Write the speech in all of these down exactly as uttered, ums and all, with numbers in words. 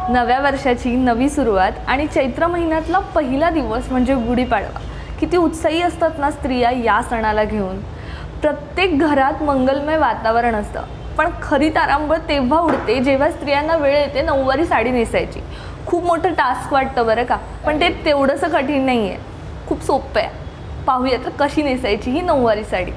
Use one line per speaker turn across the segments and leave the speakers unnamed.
नव्या वर्षाची नवी सुरुवात आणि चैत्र महिन्यातला पहिला दिवस म्हणजे गुढीपाडवा किती उत्साही असतात ना स्त्रिया या सणाला घेऊन। प्रत्येक घरात मंगलमय वातावरण असतं, पण खरी तारांबळ तेव्हा उडते जेव्हा स्त्रियांना वेळ येते नऊवारी साडी नेसायची। खूप मोठं टास्क वाटतं बरं का, पण ते तेवढंसं कठीण नाही आहे, खूप सोपं आहे। पाहूया तर कशी नेसायची ही नऊवारी साडी।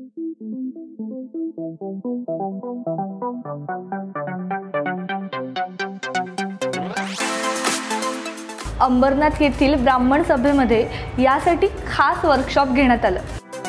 अंबरनाथ येथील ब्राह्मण सभेमध्ये यासाठी खास वर्कशॉप घेण्यात आलं।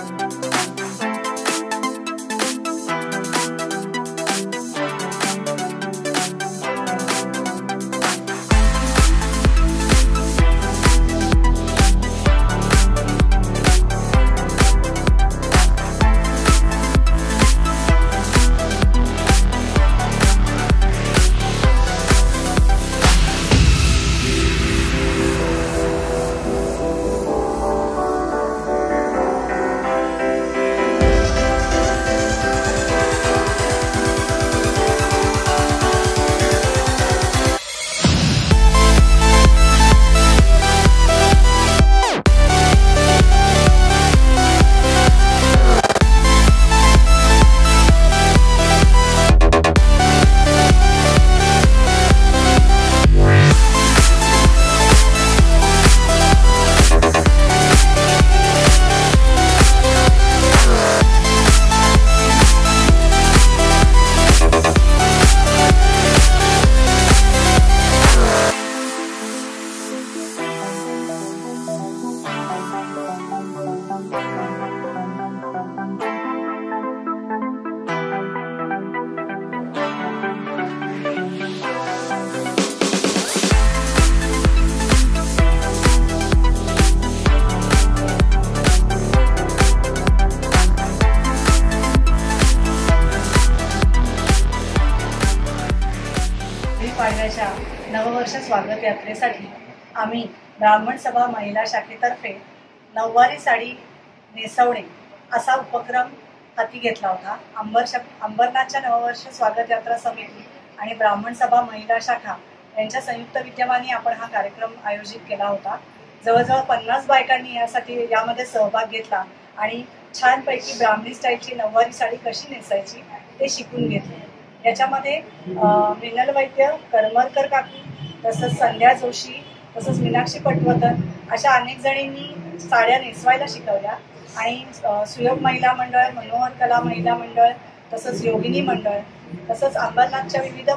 पाडव्याच्या नववर्ष स्वागत यात्रेसाठी आम्ही ब्राह्मण सभा महिला शाखेतर्फे नऊवारी साडी नेसवणे असा उपक्रम हाती घेतला होता। अंबर अंबरनाथच्या नववर्ष स्वागत यात्रा समिती आणि ब्राह्मण सभा महिला शाखा यांच्या संयुक्त विद्यमाने आपण हा कार्यक्रम आयोजित केला होता। जवळजवळ पन्नास बायकांनी यासाठी यामध्ये सहभाग घेतला आणि छानपैकी ब्राह्मणी स्टाईलची नऊवारी साडी कशी नेसायची ते शिकून घेतले। याच्यामध्ये मिनल वैद्य, करमरकर काकू, तसंच संध्या जोशी, तसंच मीनाक्षी पटवर्धन अशा अनेक जणींनी साड्या नेसवायला शिकवल्या आणि सुयोग महिला मंडळ, मनोहर कला महिला मंडळ, तसंच योगिनी मंडळ, तसंच अंबरनाथच्या विविध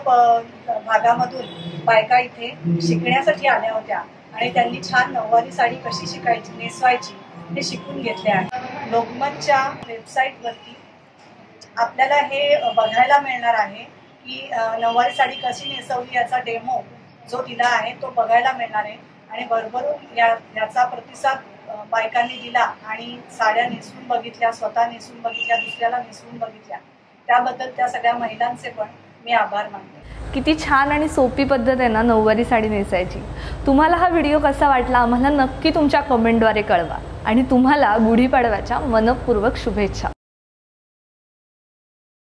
भागामधून बायका इथे शिकण्यासाठी आल्या होत्या आणि त्यांनी छान नऊवारी साडी कशी शिकायची नेसवायची हे शिकून घेतले आहे। लोकमतच्या वेबसाईटवरती आपल्याला हे बघायला मिळणार आहे की नऊवारी साडी कशी नेसवली याचा डेमो जो दिला आहे तो बघायला मिळणार आहे आणि भरभरून या याचा प्रतिसाद बायकांनी दिला आणि साड्या नेसवून बघितल्या, स्वतः नेसवून बघितल्या, दुसऱ्याला नेसवून बघितल्या, त्याबद्दल त्या सगळ्या महिलांचे पण मी आभार मानते।
किती छान आणि सोपी पद्धत आहे ना नऊवारी साडी नेसायची। तुम्हाला हा व्हिडिओ कसा वाटला आम्हाला नक्की तुमच्या कमेंटद्वारे कळवा आणि तुम्हाला गुढीपाडव्याच्या मनपूर्वक शुभेच्छा।